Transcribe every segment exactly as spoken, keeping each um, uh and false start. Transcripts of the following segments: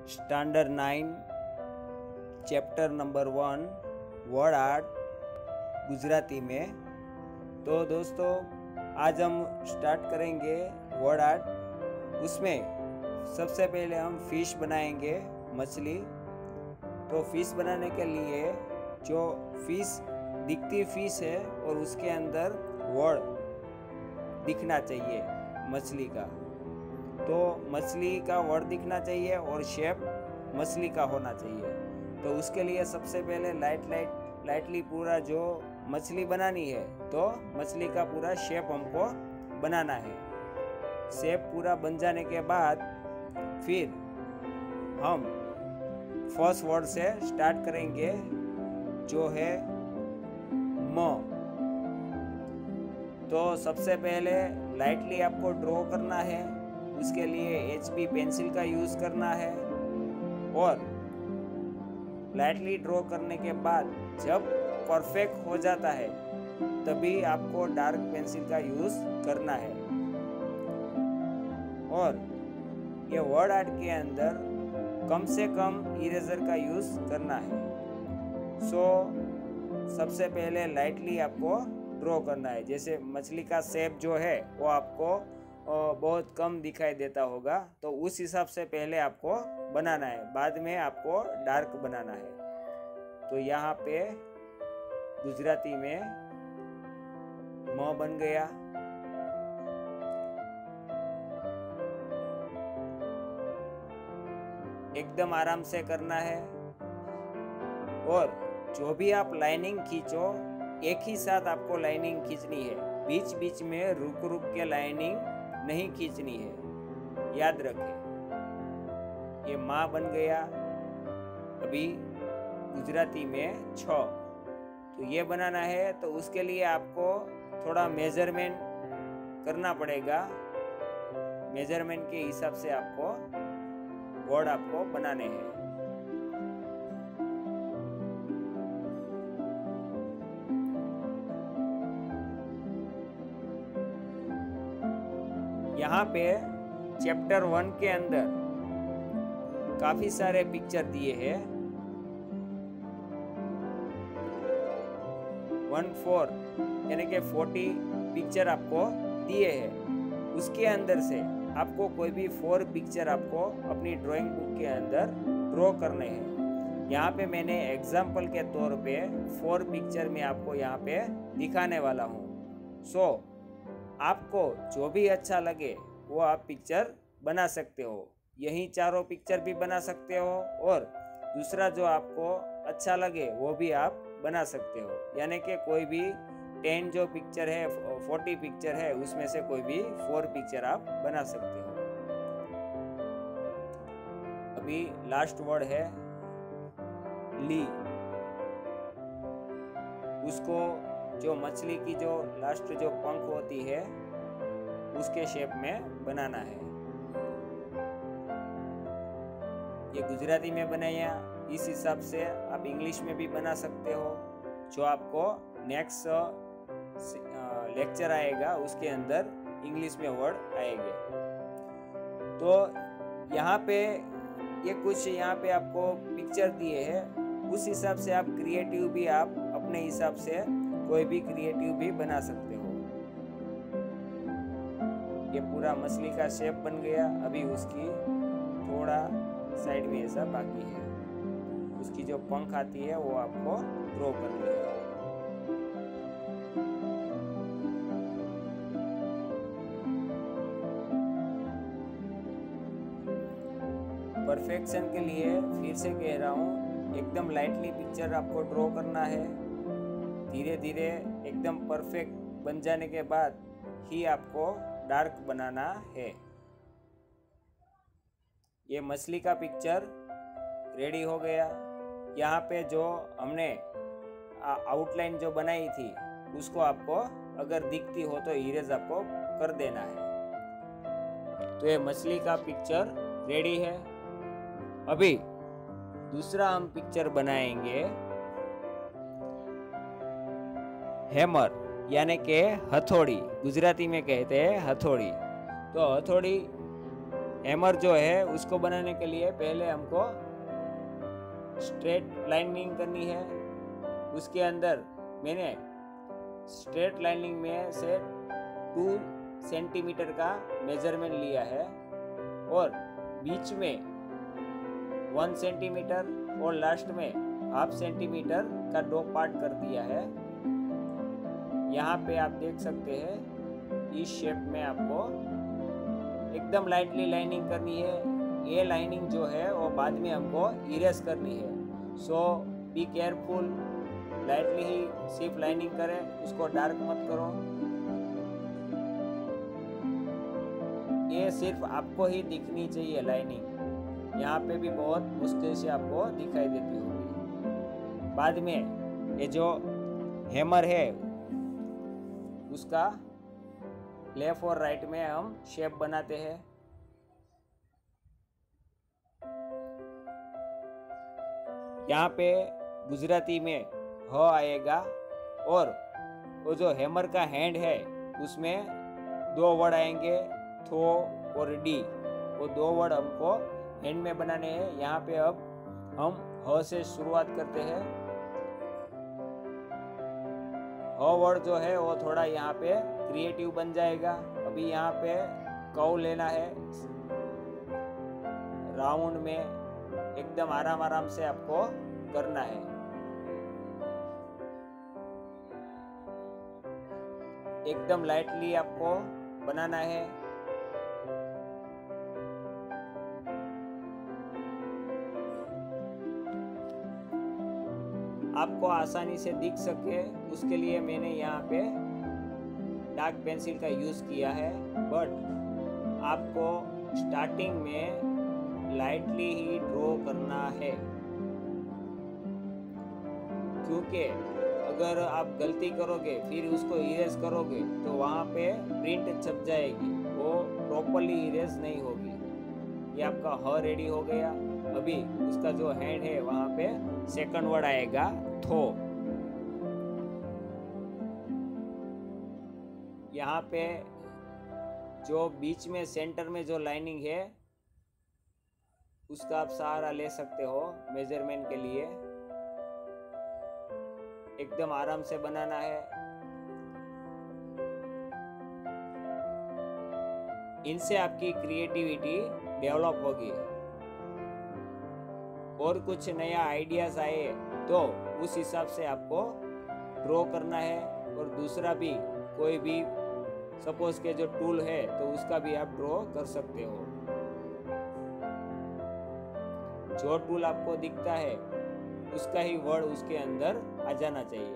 Standard nine chapter number one word art Gujarati में। तो दोस्तों आज हम स्टार्ट करेंगे वर्ड आर्ट। उसमें सबसे पहले हम फिश बनाएंगे, मछली। तो फिश बनाने के लिए जो फिश दिखती फिश है और उसके अंदर वर्ड दिखना चाहिए मछली का। तो मछली का वर्ड दिखना चाहिए और शेप मछली का होना चाहिए। तो उसके लिए सबसे पहले लाइट लाइट लाइटली पूरा जो मछली बनानी है, तो मछली का पूरा शेप हमको बनाना है। शेप पूरा बन जाने के बाद फिर हम फर्स्ट वर्ड से स्टार्ट करेंगे जो है म। तो सबसे पहले लाइटली आपको ड्रॉ करना है। उसके लिए एच बी पेंसिल का यूज़ करना है और लाइटली ड्रॉ करने के बाद जब परफेक्ट हो जाता है तभी आपको डार्क पेंसिल का यूज़ करना है। और ये वर्ड आर्ट के अंदर कम से कम इरेजर का यूज़ करना है। सो सबसे पहले लाइटली आपको ड्रॉ करना है। जैसे मछली का शेप जो है वो आपको बहुत कम दिखाई देता होगा, तो उस हिसाब से पहले आपको बनाना है, बाद में आपको डार्क बनाना है। तो यहाँ पे गुजराती में म बन गया। एकदम आराम से करना है और जो भी आप लाइनिंग खींचो एक ही साथ आपको लाइनिंग खींचनी है। बीच बीच में रुक रुक के लाइनिंग नहीं खींचनी है, याद रखें। ये माँ बन गया। अभी गुजराती में छ। तो ये बनाना है तो उसके लिए आपको थोड़ा मेजरमेंट करना पड़ेगा। मेजरमेंट के हिसाब से आपको वर्ड आपको बनाने हैं। यहाँ पे चैप्टर वन के अंदर काफी सारे पिक्चर दिए हैं। वन फोर यानी कि फोर्टी पिक्चर आपको दिए हैं। उसके अंदर से आपको कोई भी फोर पिक्चर आपको अपनी ड्राइंग बुक के अंदर ड्रॉ करने हैं। यहाँ पे मैंने एग्जाम्पल के तौर पे फोर पिक्चर में आपको यहाँ पे दिखाने वाला हूँ। सो so, आपको जो भी अच्छा लगे वो आप पिक्चर बना सकते हो। यही चारों पिक्चर भी बना सकते हो और दूसरा जो आपको अच्छा लगे वो भी आप बना सकते हो। यानी कि कोई भी टेन जो पिक्चर है, फोर्टी पिक्चर है, उसमें से कोई भी फोर पिक्चर आप बना सकते हो। अभी लास्ट वर्ड है ली। उसको जो मछली की जो लास्ट जो पंख होती है उसके शेप में बनाना है। ये गुजराती में बनाया। इस हिसाब से आप इंग्लिश में भी बना सकते हो। जो आपको नेक्स्ट लेक्चर आएगा उसके अंदर इंग्लिश में वर्ड आएंगे। तो यहाँ पे ये कुछ यहाँ पे आपको पिक्चर दिए हैं। उस हिसाब से आप क्रिएटिव भी आप अपने हिसाब से कोई भी क्रिएटिव भी बना सकते हो। ये पूरा मछली का शेप बन गया। अभी उसकी थोड़ा साइड में ऐसा बाकी है। उसकी जो पंख आती है वो आपको ड्रॉ करनी है। परफेक्शन के लिए फिर से कह रहा हूँ, एकदम लाइटली पिक्चर आपको ड्रॉ करना है। धीरे धीरे एकदम परफेक्ट बन जाने के बाद ही आपको डार्क बनाना है। ये मछली का पिक्चर रेडी हो गया। यहाँ पे जो हमने आउटलाइन जो बनाई थी उसको आपको अगर दिखती हो तो इरेज आपको कर देना है। तो ये मछली का पिक्चर रेडी है। अभी दूसरा हम पिक्चर बनाएंगे हैमर यानी के हथौड़ी। गुजराती में कहते हैं हथौड़ी। तो हथौड़ी हैमर जो है उसको बनाने के लिए पहले हमको स्ट्रेट लाइनिंग करनी है। उसके अंदर मैंने स्ट्रेट लाइनिंग में से टू सेंटीमीटर का मेजरमेंट लिया है और बीच में वन सेंटीमीटर और लास्ट में हाफ सेंटीमीटर का दो पार्ट कर दिया है। यहाँ पे आप देख सकते हैं इस शेप में आपको एकदम लाइटली लाइनिंग करनी है। ये लाइनिंग जो है वो बाद में हमको इरेज करनी है, सो बी केयरफुल। लाइटली ही सिर्फ लाइनिंग करें, उसको डार्क मत करो। ये सिर्फ आपको ही दिखनी चाहिए लाइनिंग, यहाँ पे भी बहुत मुश्किल से आपको दिखाई देती होगी। बाद में ये जो हैमर है उसका लेफ्ट और राइट में हम शेप बनाते हैं। यहाँ पे गुजराती में ह आएगा और वो जो हैमर का हैंड है उसमें दो वर्ड आएंगे, थो और डी। वो दो वर्ड हमको हैंड में बनाने हैं। यहाँ पे अब हम ह से शुरुआत करते हैं। ह वर्ड जो है वो थोड़ा यहाँ पे क्रिएटिव बन जाएगा। अभी यहाँ पे कव लेना है राउंड में, एकदम आराम आराम से आपको करना है। एकदम लाइटली आपको बनाना है। आपको आसानी से दिख सके उसके लिए मैंने यहाँ पे डार्क पेंसिल का यूज किया है, बट आपको स्टार्टिंग में लाइटली ही ड्रॉ करना है, क्योंकि अगर आप गलती करोगे फिर उसको इरेज करोगे तो वहाँ पे प्रिंट छप जाएगी, वो प्रॉपरली इरेज नहीं होगी। ये आपका ह रेडी हो गया। अभी उसका जो हैंड है वहाँ पे सेकंड वर्ड आएगा थो। यहाँ पे जो बीच में सेंटर में जो लाइनिंग है उसका आप सहारा ले सकते हो मेजरमेंट के लिए। एकदम आराम से बनाना है। इनसे आपकी क्रिएटिविटी डेवलप होगी और कुछ नया आइडियाज आए तो उस हिसाब से आपको ड्रॉ करना है। और दूसरा भी कोई भी सपोज के जो टूल है तो उसका भी आप ड्रॉ कर सकते हो। जो टूल आपको दिखता है उसका ही वर्ड उसके अंदर आ जाना चाहिए।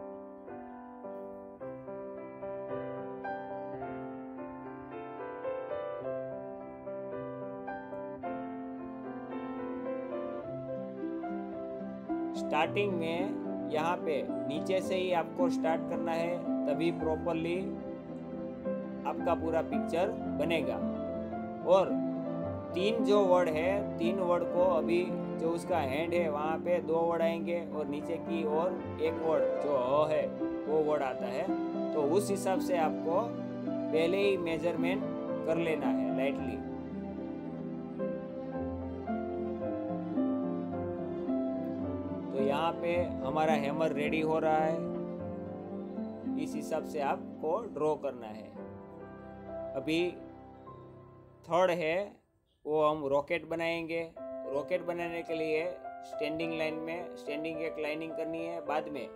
स्टार्टिंग में यहाँ पे नीचे से ही आपको स्टार्ट करना है, तभी प्रॉपरली आपका पूरा पिक्चर बनेगा। और तीन जो वर्ड है, तीन वर्ड को अभी जो उसका हैंड है वहाँ पे दो वर्ड आएंगे और नीचे की ओर एक वर्ड जो अ है वो वर्ड आता है। तो उस हिसाब से आपको पहले ही मेजरमेंट कर लेना है लाइटली। तो यहाँ पे हमारा हैमर रेडी हो रहा है, इस हिसाब से आपको ड्रॉ करना है। अभी थर्ड है वो हम रॉकेट बनाएंगे। रॉकेट बनाने के लिए स्टैंडिंग लाइन में स्टैंडिंग एक लाइनिंग करनी है। बाद में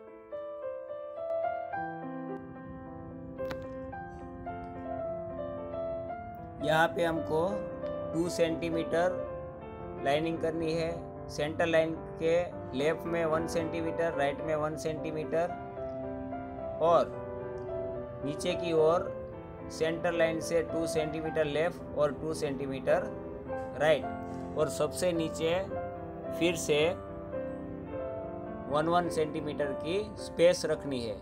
यहाँ पे हमको टू सेंटीमीटर लाइनिंग करनी है। सेंटर लाइन के लेफ्ट में वन सेंटीमीटर, राइट में वन सेंटीमीटर और नीचे की ओर सेंटर लाइन से टू सेंटीमीटर लेफ्ट और टू सेंटीमीटर राइट। और सबसे नीचे फिर से वन वन सेंटीमीटर की स्पेस रखनी है।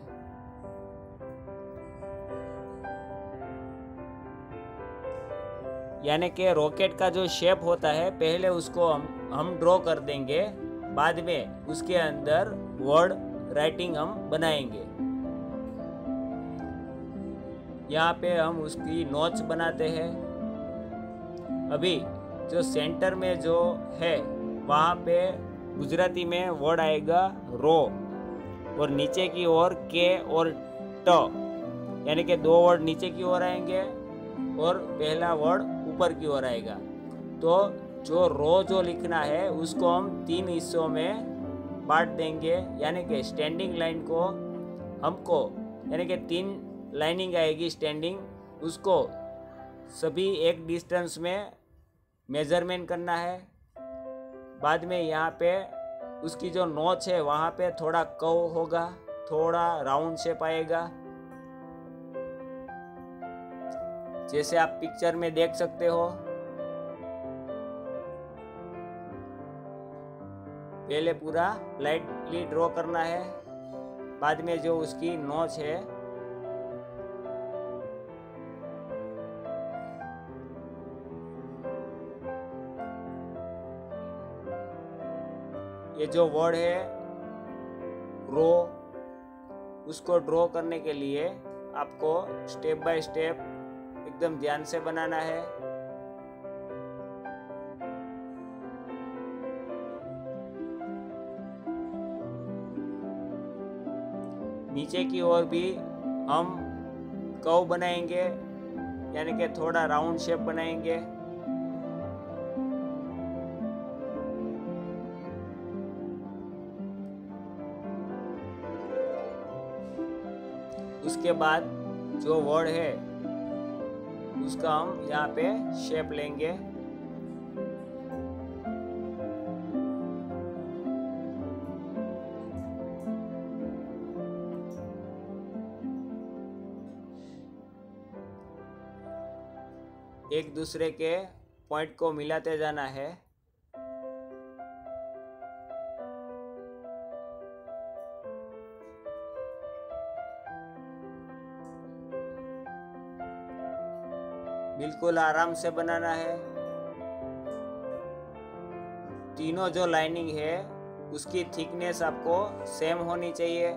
यानी कि रॉकेट का जो शेप होता है पहले उसको हम हम ड्रॉ कर देंगे, बाद में उसके अंदर वर्ड राइटिंग हम बनाएंगे। यहाँ पे हम उसकी नोच बनाते हैं। अभी जो सेंटर में जो है वहाँ पे गुजराती में वर्ड आएगा रो, और नीचे की ओर के और ट, यानी कि दो वर्ड नीचे की ओर आएंगे और पहला वर्ड ऊपर की ओर आएगा। तो जो रो जो लिखना है उसको हम तीन हिस्सों में बांट देंगे, यानी कि स्टैंडिंग लाइन को हमको, यानी कि तीन लाइनिंग आएगी स्टैंडिंग, उसको सभी एक डिस्टेंस में मेजरमेंट करना है। बाद में यहाँ पे उसकी जो नोच है वहाँ पे थोड़ा कर्व होगा, थोड़ा राउंड शेप आएगा, जैसे आप पिक्चर में देख सकते हो। पहले पूरा लाइटली ड्रॉ करना है, बाद में जो उसकी नोच है ये जो वर्ड है रो, उसको ड्रॉ करने के लिए आपको स्टेप बाय स्टेप एकदम ध्यान से बनाना है। नीचे की ओर भी हम कर्व बनाएंगे, यानी कि थोड़ा राउंड शेप बनाएंगे। उसके बाद जो वर्ड है उसका हम यहाँ पे शेप लेंगे। एक दूसरे के पॉइंट को मिलाते जाना है। बिल्कुल आराम से बनाना है। तीनों जो लाइनिंग है उसकी थिकनेस आपको सेम होनी चाहिए।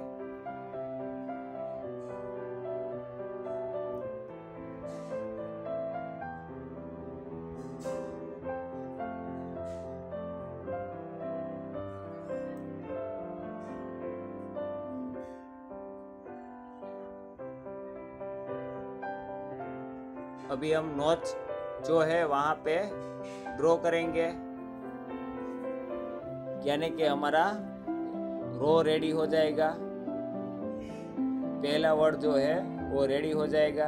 अभी हम नोच जो है वहाँ पे ड्रॉ करेंगे, यानी कि हमारा रो रेडी हो जाएगा। पहला वर्ड जो है वो रेडी हो जाएगा।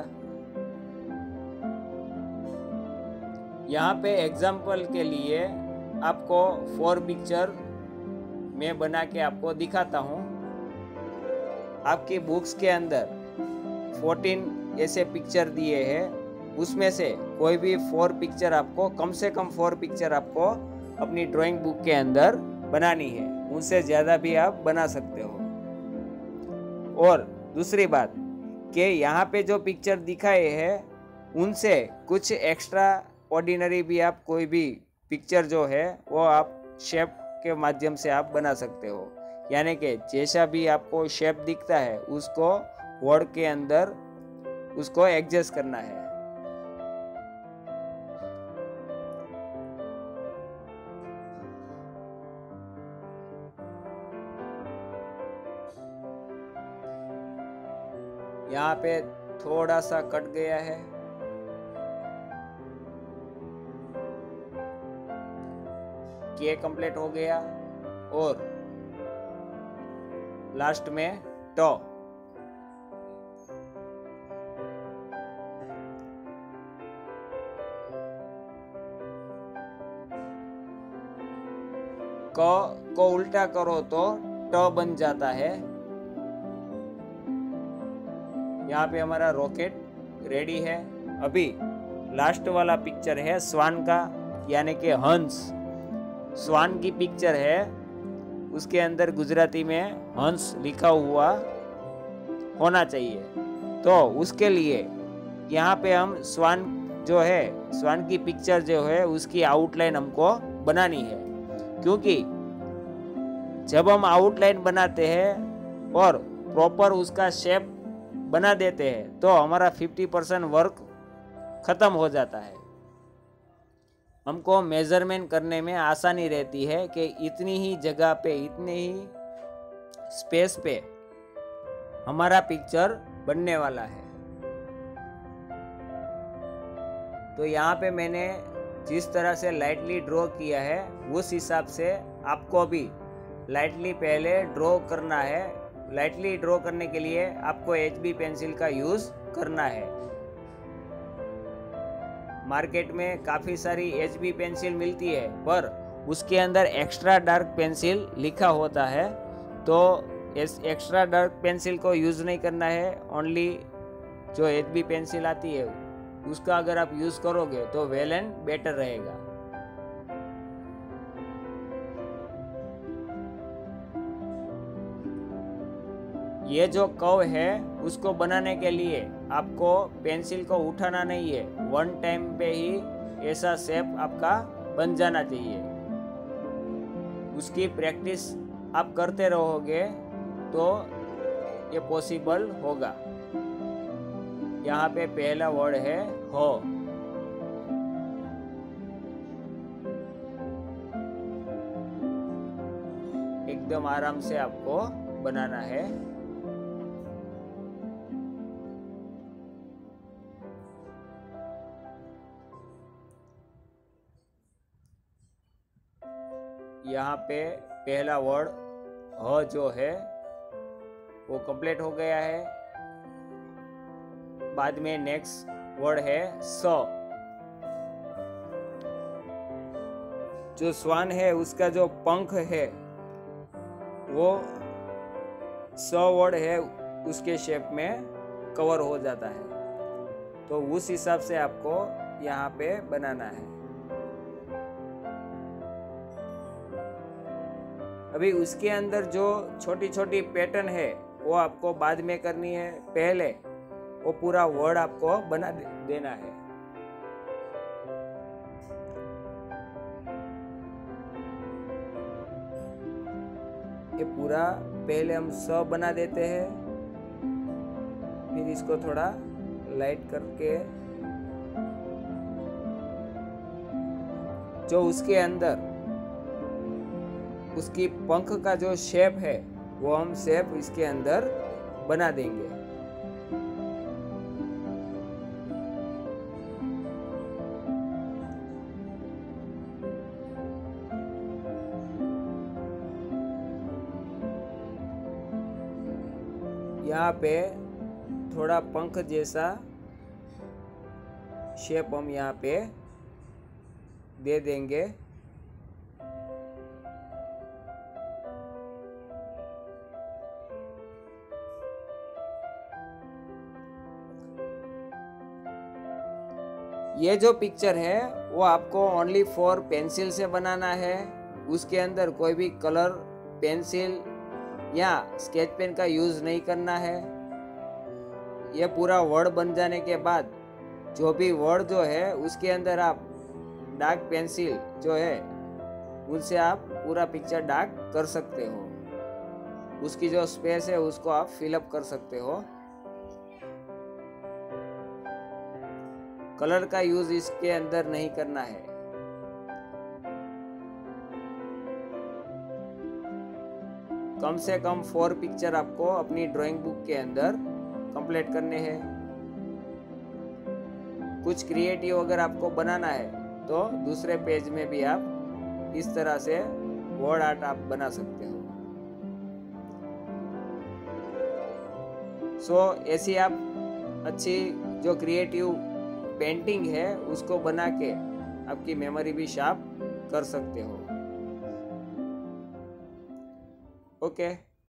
यहाँ पे एग्जाम्पल के लिए आपको फोर पिक्चर मैं बना के आपको दिखाता हूँ। आपकी बुक्स के अंदर फोर्टीन ऐसे पिक्चर दिए हैं, उसमें से कोई भी फोर पिक्चर आपको, कम से कम फोर पिक्चर आपको अपनी ड्राइंग बुक के अंदर बनानी है। उनसे ज़्यादा भी आप बना सकते हो। और दूसरी बात कि यहाँ पे जो पिक्चर दिखाए हैं उनसे कुछ एक्स्ट्रा ऑर्डिनरी भी आप कोई भी पिक्चर जो है वो आप शेप के माध्यम से आप बना सकते हो, यानी कि जैसा भी आपको शेप दिखता है उसको वर्ड के अंदर उसको एडजस्ट करना है। यहाँ पे थोड़ा सा कट गया है। के कंप्लीट हो गया और लास्ट में टो। क को उल्टा करो तो ट बन जाता है। यहाँ पे हमारा रॉकेट रेडी है। अभी लास्ट वाला पिक्चर है स्वान का, यानी कि हंस। स्वान की पिक्चर है, उसके अंदर गुजराती में हंस लिखा हुआ होना चाहिए। तो उसके लिए यहाँ पे हम स्वान जो है, स्वान की पिक्चर जो है उसकी आउटलाइन हमको बनानी है, क्योंकि जब हम आउटलाइन बनाते हैं और प्रॉपर उसका शेप बना देते हैं तो हमारा फिफ्टी परसेंट वर्क खत्म हो जाता है। हमको मेजरमेंट करने में आसानी रहती है कि इतनी ही जगह पे, इतने ही स्पेस पे हमारा पिक्चर बनने वाला है। तो यहाँ पे मैंने जिस तरह से लाइटली ड्रॉ किया है उस हिसाब से आपको भी लाइटली पहले ड्रॉ करना है। लाइटली ड्रॉ करने के लिए आपको एच बी पेंसिल का यूज़ करना है। मार्केट में काफ़ी सारी एच बी पेंसिल मिलती है, पर उसके अंदर एक्स्ट्रा डार्क पेंसिल लिखा होता है, तो इस एक्स्ट्रा डार्क पेंसिल को यूज़ नहीं करना है। ओनली जो एच बी पेंसिल आती है उसका अगर आप यूज़ करोगे तो वेल एंड बेटर रहेगा। ये जो कर्व है उसको बनाने के लिए आपको पेंसिल को उठाना नहीं है, वन टाइम पे ही ऐसा शेप आपका बन जाना चाहिए। उसकी प्रैक्टिस आप करते रहोगे तो ये पॉसिबल होगा। यहाँ पे पहला वर्ड है हो। एकदम आराम से आपको बनाना है। यहाँ पे पहला वर्ड ह जो है वो कंप्लीट हो गया है। बाद में नेक्स्ट वर्ड है स। जो स्वान है उसका जो पंख है वो स वर्ड है उसके शेप में कवर हो जाता है, तो उस हिसाब से आपको यहाँ पे बनाना है। अभी उसके अंदर जो छोटी छोटी पैटर्न है वो आपको बाद में करनी है, पहले वो पूरा वर्ड आपको बना दे, देना है। ये पूरा पहले हम स बना देते हैं, फिर इसको थोड़ा लाइट करके जो उसके अंदर उसकी पंख का जो शेप है वो हम शेप इसके अंदर बना देंगे। यहाँ पे थोड़ा पंख जैसा शेप हम यहाँ पे दे देंगे। ये जो पिक्चर है वो आपको ओनली फॉर पेंसिल से बनाना है। उसके अंदर कोई भी कलर पेंसिल या स्केच पेन का यूज़ नहीं करना है। ये पूरा वर्ड बन जाने के बाद जो भी वर्ड जो है उसके अंदर आप डार्क पेंसिल जो है उनसे आप पूरा पिक्चर डार्क कर सकते हो। उसकी जो स्पेस है उसको आप फिलअप कर सकते हो। कलर का यूज इसके अंदर नहीं करना है। कम से कम फोर पिक्चर आपको अपनी ड्राइंग बुक के अंदर कंप्लीट करने हैं। कुछ क्रिएटिव अगर आपको बनाना है तो दूसरे पेज में भी आप इस तरह से वर्ड आर्ट आप बना सकते हो। सो so, ऐसी आप अच्छी जो क्रिएटिव पेंटिंग है उसको बना के आपकी मेमोरी भी शार्प कर सकते हो। Okay okay.